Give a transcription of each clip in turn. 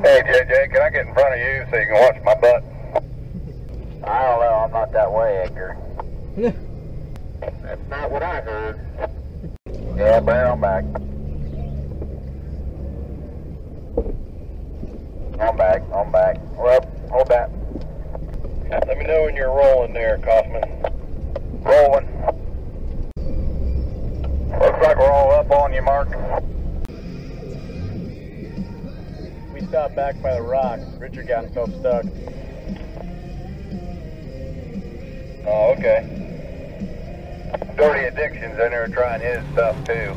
Hey JJ, can I get in front of you so you can watch my butt? I don't know, I'm not that way, Edgar. That's not what I heard. Yeah, bring it on back. On back. Well, hold that. Let me know when you're rolling there, Kaufman. Rolling. Looks like we're all up on you, Mark. We stopped back by the rocks. Richard got himself stuck. Oh, okay. Dirty Addiction's in there trying his stuff too.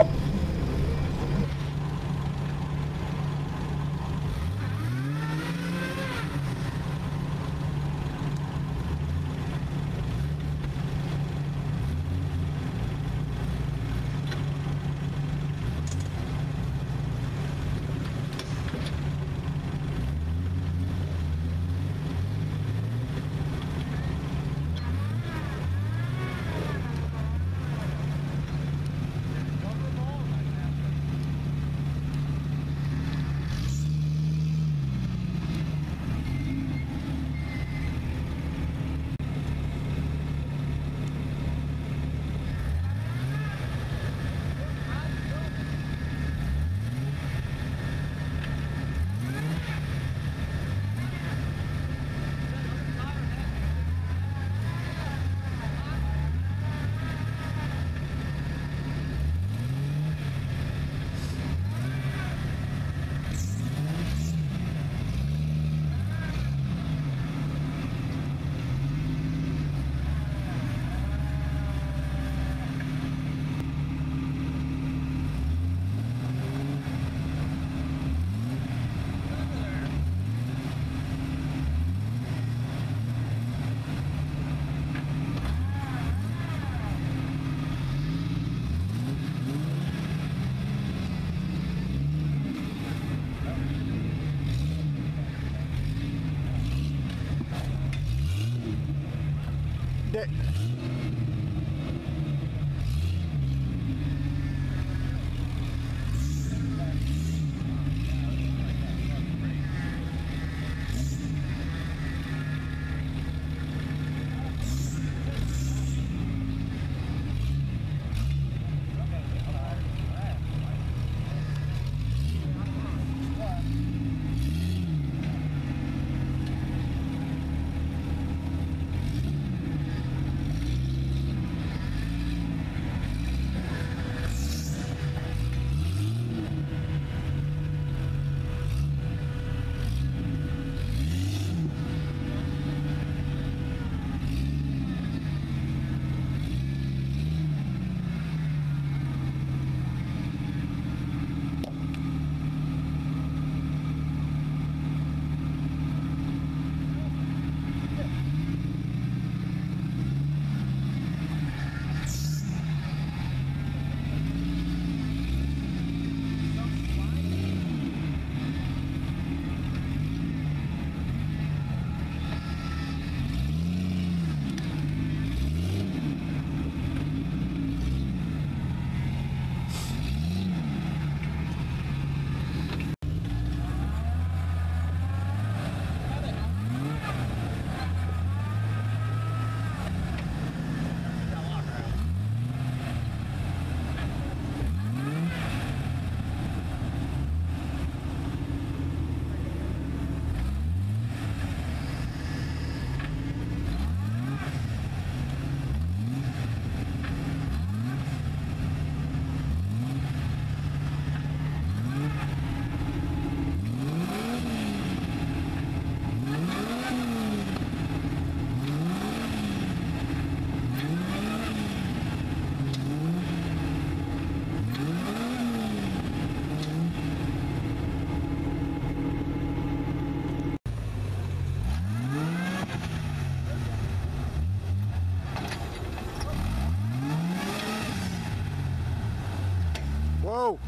Whoa!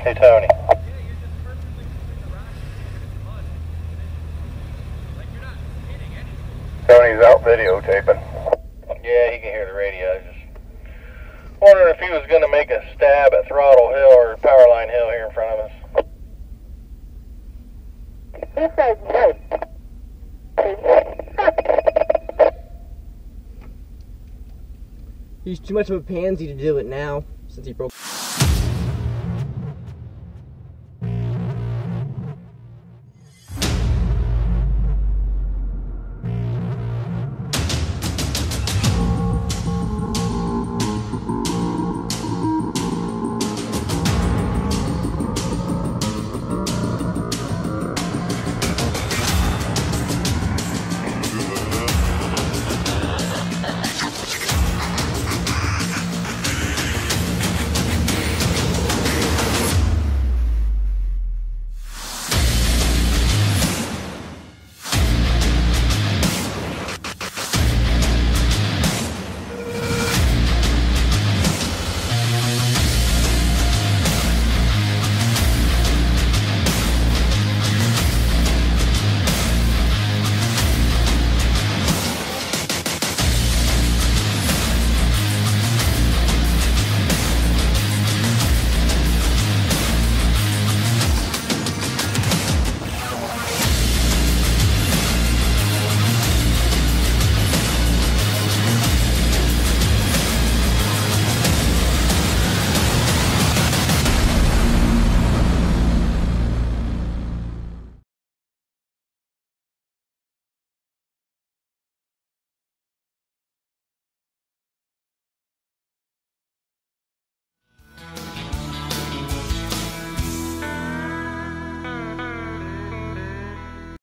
Hey, Tony. Tony's out videotaping. Yeah, he can hear the radio. Just wondering if he was going to make a stab at Throttle Hill or Powerline Hill here in front of us. He says no. He's too much of a pansy to do it now, since he broke.